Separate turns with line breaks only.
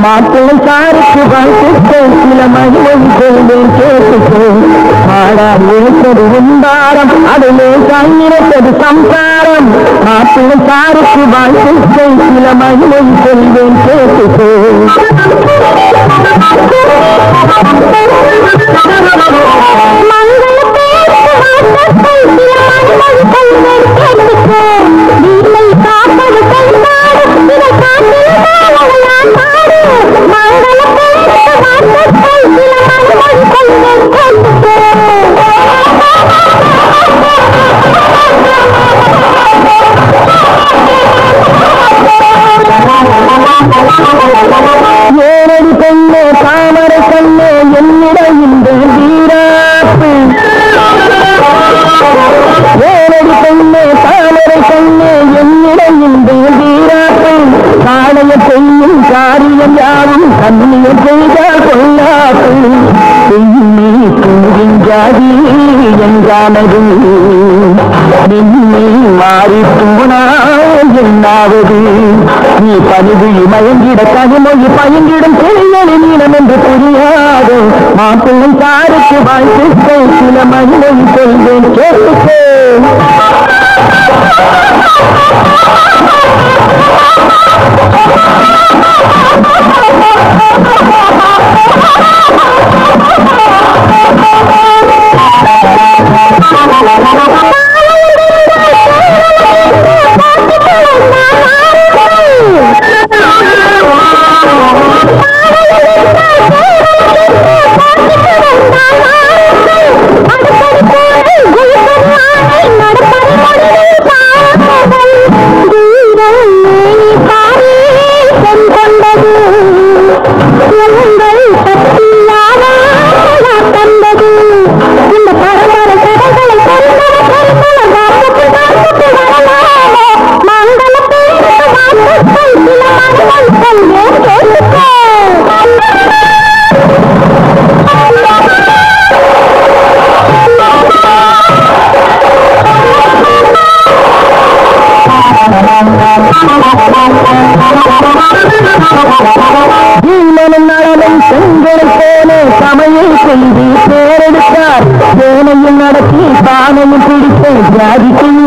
மாப்பிள்ளை சாருக்கு வாழ்த்துக்கோ சில மகிழை கொள்வேன் கேட்டுக்கோ மாடா இழுத்தது உண்டாரம் அதிலே சாய்கிறது சம்சாரம் மாப்பிள்ளை சாருக்கு வாழ்த்துக்கோ சில மகிழை கொள்வேன் கேட்டுக்கோ ஏனடி பெண்ணே தாமரை கண்ணே என்னிடம் இந்த வீராப்பு ஏனடி பெண்ணே தாமரை கண்ணே என்னிடம் இந்த வீராப்பு காளைய பெண்ணும் காரியம் யாரும் கண்ணியம் செய்தால் கொள்ளாப்பு பெண்ணே தூங்கின் ஜாதி என்றானது நின்னை மாறி போனால் என்னாவது நீ பணிவு மயங்கிட கனிமொழி பயங்கிடும் தெளிவழி நீளம் என்று புரியாது மாப்பிள்ளை சாருக்கு வாழ்த்துக்கோ சில மகிழை கொள்வேன் கேட்டுக்கோ நலனும் செங்கலை போல சமையல் செய்து பேரெடுத்தார் சேனையும் நடத்தி பானையும் பிடித்த ஜாதி